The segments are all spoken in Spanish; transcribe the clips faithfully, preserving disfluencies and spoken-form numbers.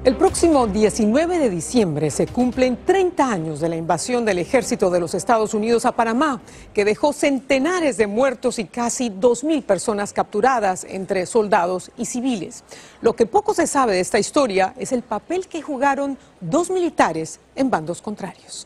El próximo diecinueve de diciembre se cumplen treinta años de la invasión del ejército de los Estados Unidos a Panamá, que dejó centenares de muertos y casi dos mil personas capturadas entre soldados y civiles. Lo que poco se sabe de esta historia es el papel que jugaron dos militares en bandos contrarios.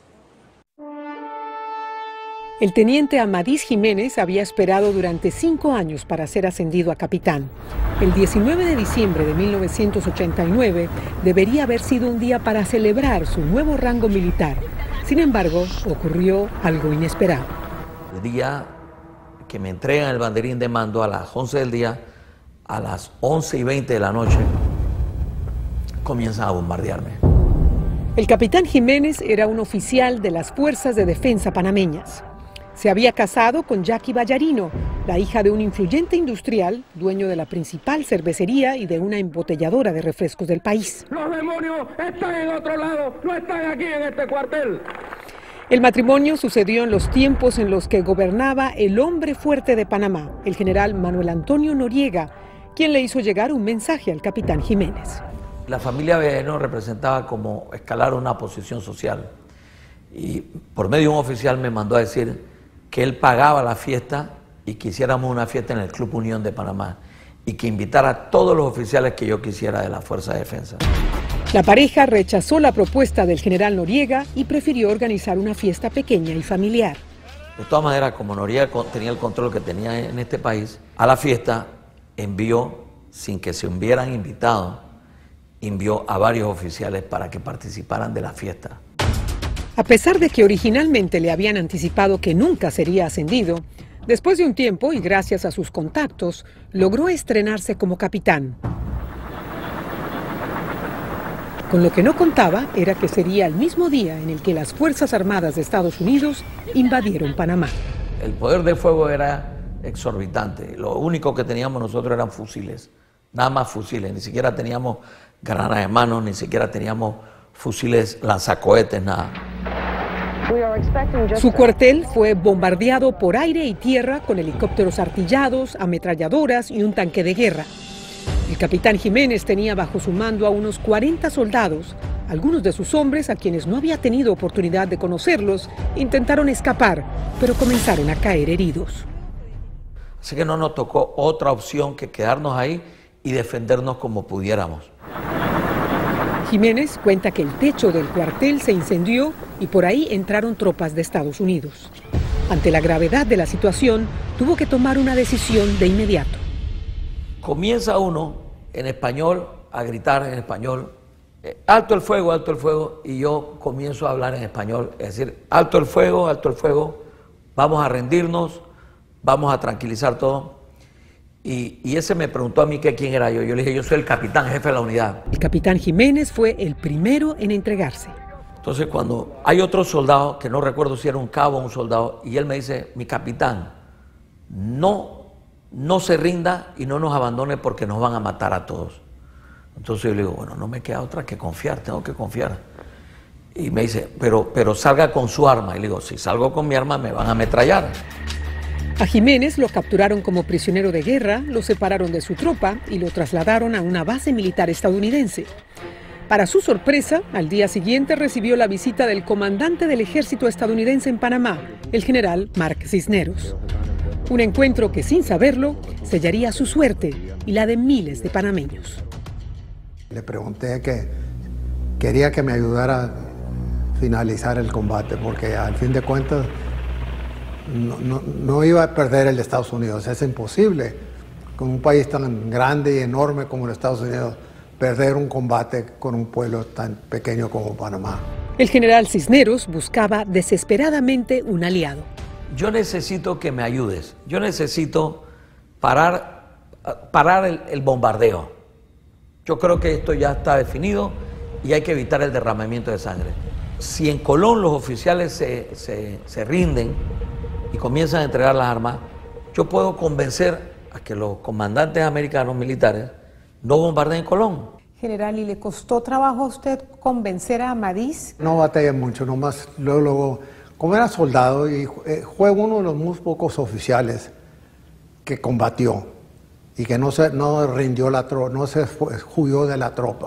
El teniente Amadís Jiménez había esperado durante cinco años para ser ascendido a capitán. El diecinueve de diciembre de mil novecientos ochenta y nueve debería haber sido un día para celebrar su nuevo rango militar. Sin embargo, ocurrió algo inesperado. El día que me entregan el banderín de mando a las once del día, a las once y veinte de la noche, comienzan a bombardearme. El capitán Jiménez era un oficial de las Fuerzas de Defensa panameñas. Se había casado con Jackie Ballarino, la hija de un influyente industrial, dueño de la principal cervecería y de una embotelladora de refrescos del país. ¡Los demonios están en otro lado! ¡No están aquí en este cuartel! El matrimonio sucedió en los tiempos en los que gobernaba el hombre fuerte de Panamá, el general Manuel Antonio Noriega, quien le hizo llegar un mensaje al capitán Jiménez. La familia Ballarino representaba como escalar una posición social. Y por medio de un oficial me mandó a decir que él pagaba la fiesta y que hiciéramos una fiesta en el Club Unión de Panamá y que invitara a todos los oficiales que yo quisiera de la Fuerza de Defensa. La pareja rechazó la propuesta del general Noriega y prefirió organizar una fiesta pequeña y familiar. De todas maneras, como Noriega tenía el control que tenía en este país, a la fiesta envió, sin que se hubieran invitado, envió a varios oficiales para que participaran de la fiesta. A pesar de que originalmente le habían anticipado que nunca sería ascendido, después de un tiempo y gracias a sus contactos, logró estrenarse como capitán. Con lo que no contaba era que sería el mismo día en el que las Fuerzas Armadas de Estados Unidos invadieron Panamá. El poder de fuego era exorbitante. Lo único que teníamos nosotros eran fusiles, nada más fusiles. Ni siquiera teníamos granadas de mano, ni siquiera teníamos fusiles lanzacohetes, nada. Su cuartel fue bombardeado por aire y tierra con helicópteros artillados, ametralladoras y un tanque de guerra. El capitán Jiménez tenía bajo su mando a unos cuarenta soldados. Algunos de sus hombres, a quienes no había tenido oportunidad de conocerlos, intentaron escapar, pero comenzaron a caer heridos. Así que no nos tocó otra opción que quedarnos ahí y defendernos como pudiéramos. Jiménez cuenta que el techo del cuartel se incendió y por ahí entraron tropas de Estados Unidos. Ante la gravedad de la situación, tuvo que tomar una decisión de inmediato. Comienza uno en español a gritar en español, alto el fuego, alto el fuego, y yo comienzo a hablar en español, es decir, alto el fuego, alto el fuego, vamos a rendirnos, vamos a tranquilizar todo. Y, y ese me preguntó a mí que quién era yo. Yo le dije, yo soy el capitán, jefe de la unidad. El capitán Jiménez fue el primero en entregarse. Entonces, cuando hay otro soldado, que no recuerdo si era un cabo o un soldado, y él me dice, mi capitán, no, no se rinda y no nos abandone porque nos van a matar a todos. Entonces yo le digo, bueno, no me queda otra que confiar, tengo que confiar. Y me dice, pero, pero salga con su arma. Y le digo, si salgo con mi arma me van a ametrallar. A Jiménez lo capturaron como prisionero de guerra, lo separaron de su tropa y lo trasladaron a una base militar estadounidense. Para su sorpresa, al día siguiente recibió la visita del comandante del ejército estadounidense en Panamá, el general Mark Cisneros. Un encuentro que, sin saberlo, sellaría su suerte y la de miles de panameños. Le pregunté que quería que me ayudara a finalizar el combate, porque al fin de cuentas No, no, no iba a perder el de Estados Unidos, es imposible con un país tan grande y enorme como los Estados Unidos perder un combate con un pueblo tan pequeño como Panamá. El general Cisneros buscaba desesperadamente un aliado. Yo necesito que me ayudes, yo necesito parar, parar el, el bombardeo. Yo creo que esto ya está definido y hay que evitar el derramamiento de sangre. Si en Colón los oficiales se, se, se rinden y comienzan a entregar las armas, yo puedo convencer a que los comandantes americanos militares no bombardeen Colón. General, ¿y le costó trabajo a usted convencer a Amadís? No batallé mucho, nomás luego, luego como era soldado y eh, fue uno de los muy pocos oficiales que combatió y que no se no rindió la tropa, no se fue, huyó de la tropa.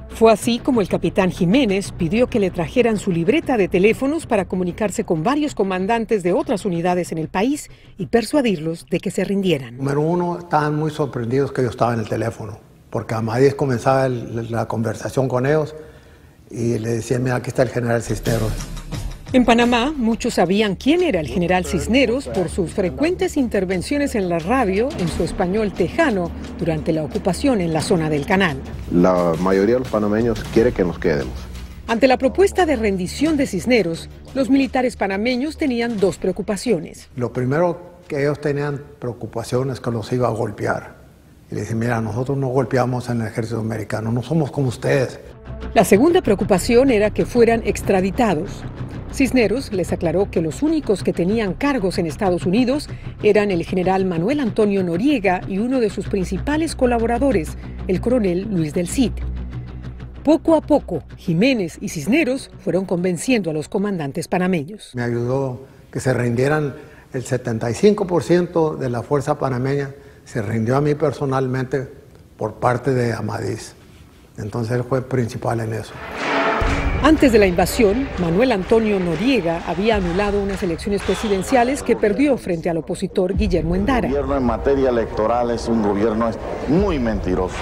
Fue así como el capitán Jiménez pidió que le trajeran su libreta de teléfonos para comunicarse con varios comandantes de otras unidades en el país y persuadirlos de que se rindieran. Número uno, estaban muy sorprendidos que yo estaba en el teléfono, porque Amadís comenzaba el, la conversación con ellos y le decían, mira, aquí está el general Cisneros. En Panamá, muchos sabían quién era el general Cisneros por sus frecuentes intervenciones en la radio en su español tejano durante la ocupación en la zona del canal. La mayoría de los panameños quiere que nos quedemos. Ante la propuesta de rendición de Cisneros, los militares panameños tenían dos preocupaciones. Lo primero que ellos tenían preocupación es que los iba a golpear. Y le dicen, mira, nosotros no golpeamos en el ejército americano, no somos como ustedes. La segunda preocupación era que fueran extraditados. Cisneros les aclaró que los únicos que tenían cargos en Estados Unidos eran el general Manuel Antonio Noriega y uno de sus principales colaboradores, el coronel Luis del Cid. Poco a poco, Jiménez y Cisneros fueron convenciendo a los comandantes panameños. Me ayudó que se rindieran el setenta y cinco por ciento de la fuerza panameña, se rindió a mí personalmente por parte de Amadís. Entonces él fue principal en eso. Antes de la invasión, Manuel Antonio Noriega había anulado unas elecciones presidenciales que perdió frente al opositor Guillermo Endara. El gobierno en materia electoral es un gobierno muy mentiroso.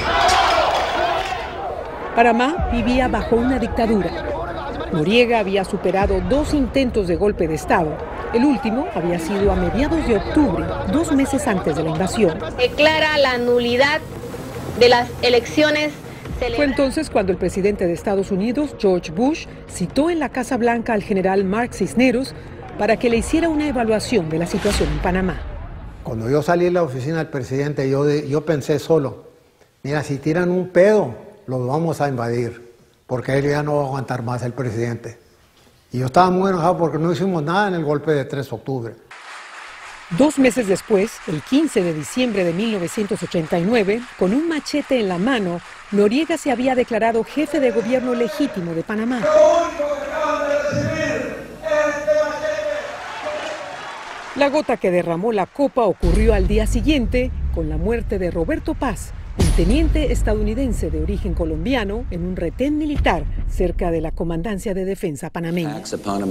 Panamá vivía bajo una dictadura. Noriega había superado dos intentos de golpe de Estado. El último había sido a mediados de octubre, dos meses antes de la invasión. Declara la nulidad de las elecciones. Fue entonces cuando el presidente de Estados Unidos, George Bush, citó en la Casa Blanca al general Mark Cisneros para que le hiciera una evaluación de la situación en Panamá. Cuando yo salí de la oficina del presidente, yo, yo pensé solo, mira, si tiran un pedo, los vamos a invadir, porque él ya no va a aguantar más el presidente. Y yo estaba muy enojado porque no hicimos nada en el golpe de tres de octubre. Dos meses después, el quince de diciembre de mil novecientos ochenta y nueve, con un machete en la mano, Noriega se había declarado jefe de gobierno legítimo de Panamá. La gota que derramó la copa ocurrió al día siguiente con la muerte de Roberto Paz, un teniente estadounidense de origen colombiano en un retén militar cerca de la Comandancia de Defensa panameña.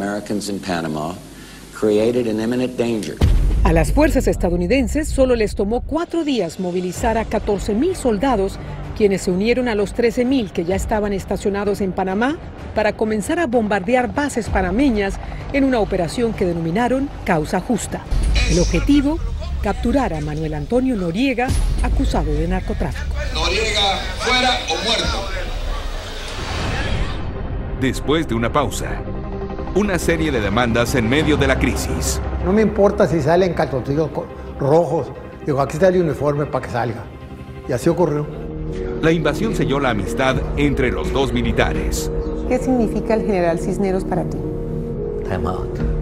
A las fuerzas estadounidenses solo les tomó cuatro días movilizar a catorce mil soldados, quienes se unieron a los trece mil que ya estaban estacionados en Panamá para comenzar a bombardear bases panameñas en una operación que denominaron Causa Justa. El objetivo, capturar a Manuel Antonio Noriega, acusado de narcotráfico. Noriega, fuera o muerto. Después de una pausa, una serie de demandas en medio de la crisis. No me importa si salen calzoncillos rojos. Digo, aquí está el uniforme para que salga. Y así ocurrió. La invasión selló la amistad entre los dos militares. ¿Qué significa el general Cisneros para ti? Time out.